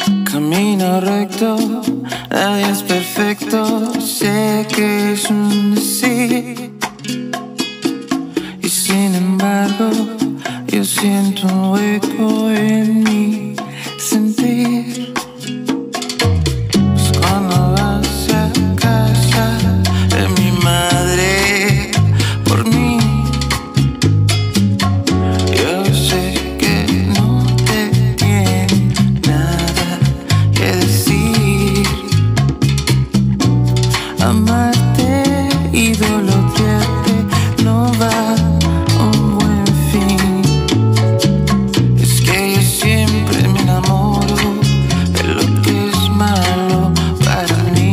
Camino recto, nadie es perfecto. Sé que es un decir, y sin embargo, yo siento un hueco en mi sentir. Pues cuando vas a casa de mi madre por mí, yo sé que no te tiene nada que decir. Amarte y dolorarte no va a un buen fin. Es que yo siempre me enamoro de lo que es malo para mí.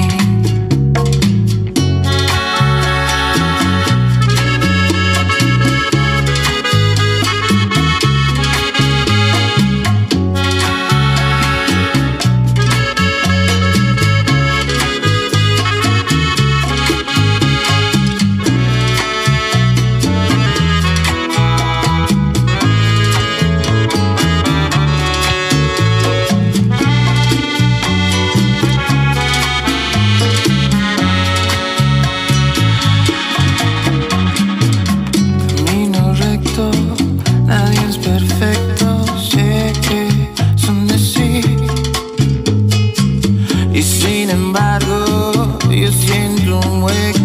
Camino recto, nadie es perfecto. Sé que es un decir, y sin embargo yo siento un hueco